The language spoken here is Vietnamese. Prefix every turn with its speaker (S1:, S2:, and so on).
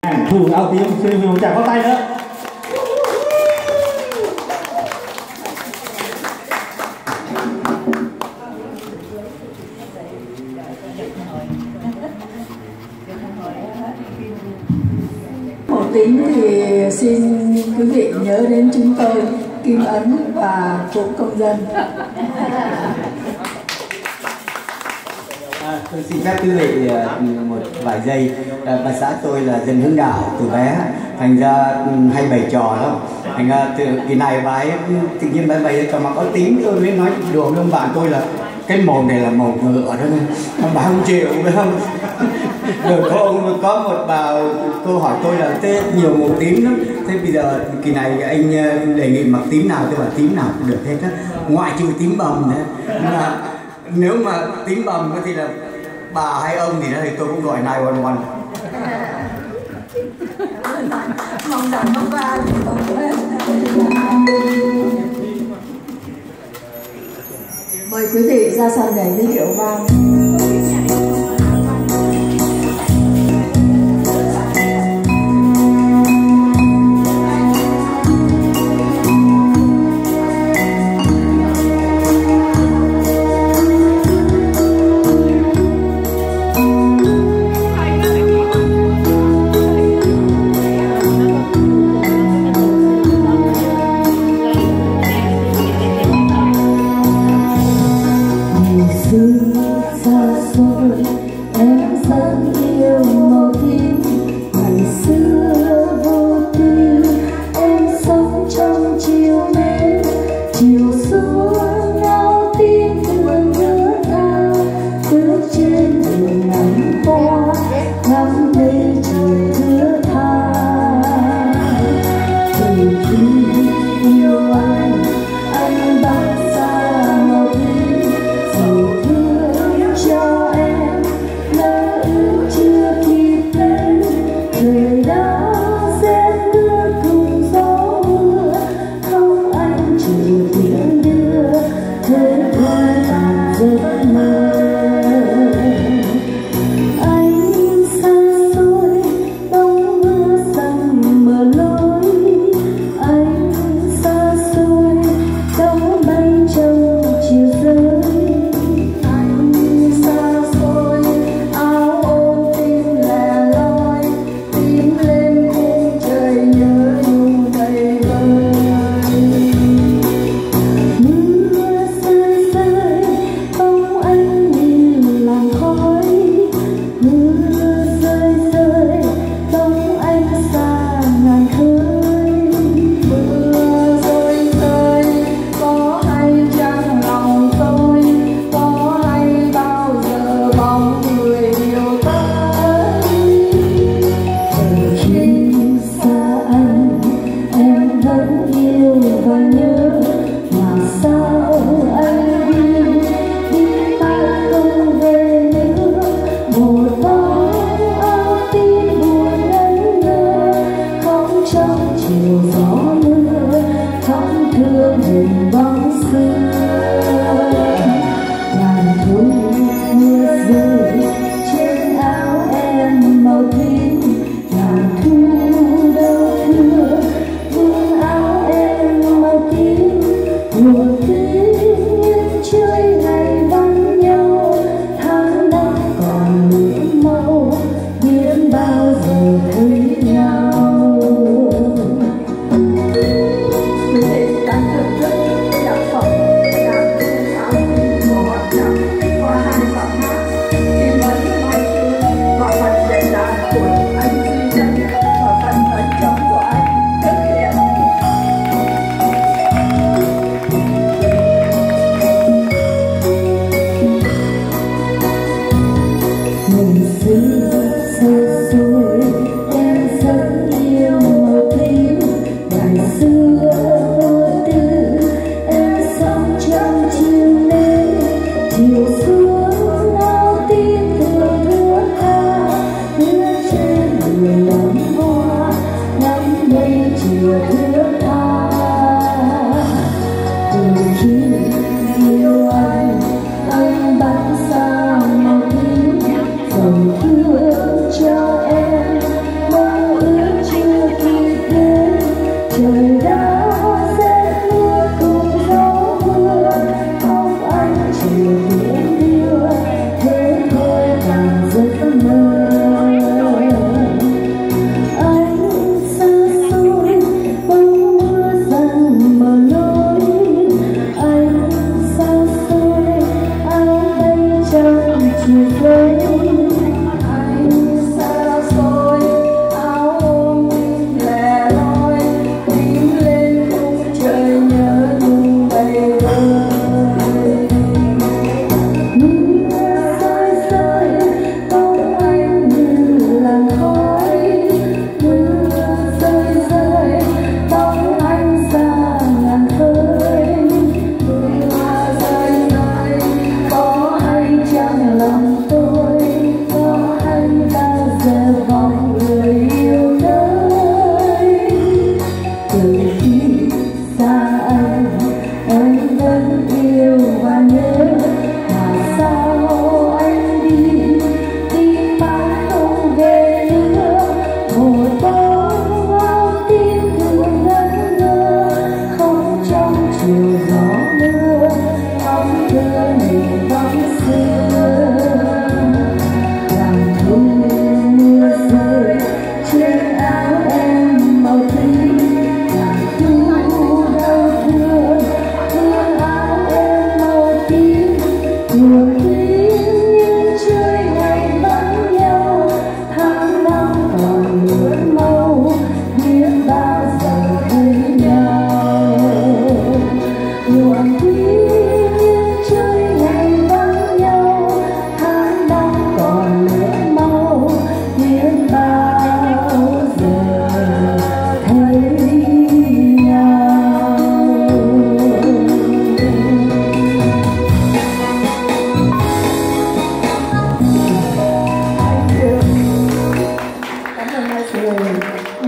S1: Ngan Thu Ao Tim, xin một tràng pháo tay nữa.
S2: Một tính thì xin quý vị nhớ đến chúng tôi, Kim Ấn và Cụ Công Dân.
S3: Tôi xin phép quý vị một vài giây. Bà xã tôi là dân hướng đạo từ bé, thành ra hay bày trò lắm. Thành ra từ kỳ này bà ấy tự nhiên bà bày trò mà có tím, tôi mới nói đùa với ông bạn tôi là cái màu này là màu ngựa đó nên bà không chịu, phải không? Rồi có một bà cô hỏi tôi là thế nhiều màu tím lắm, thế bây giờ kỳ này anh đề nghị mặc tím nào, tôi bảo tím nào cũng được hết á, ngoại trừ tím bầm nữa. Mà nếu mà tím bầm thì là bà hay ông thì tôi cũng gọi 911.
S2: Mong rằng nó va mời quý vị ra sân để giới thiệu vang. Xa rồi